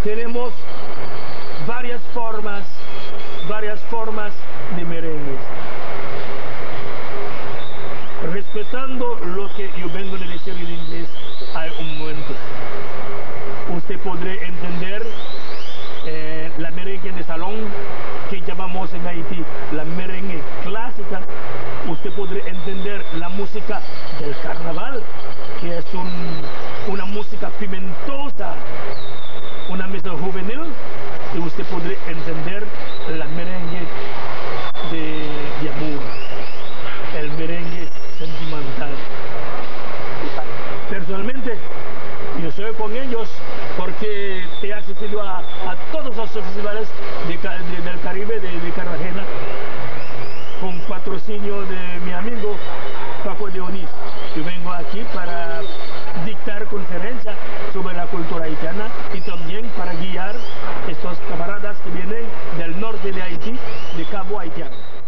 tenemos varias formas de merengues. Respetando lo que yo vengo de decir en inglés hay un momento. Usted podrá entender la merengue de salón, que llamamos en Haití la merengue clásica. Usted podrá entender la música del carnaval, que es una música pimentosa, una mesa juvenil, y usted podrá entender la merengue de amor, el merengue sentimental. Personalmente, yo soy con ellos porque he asistido a todos los festivales del Caribe de Cartagena, con patrocinio de mi amigo Paco de Onís. Yo vengo aquí para dictar conferencias sobre la cultura haitiana y también para guiar estos camaradas que vienen del norte de Haití, de Cabo Haitiano.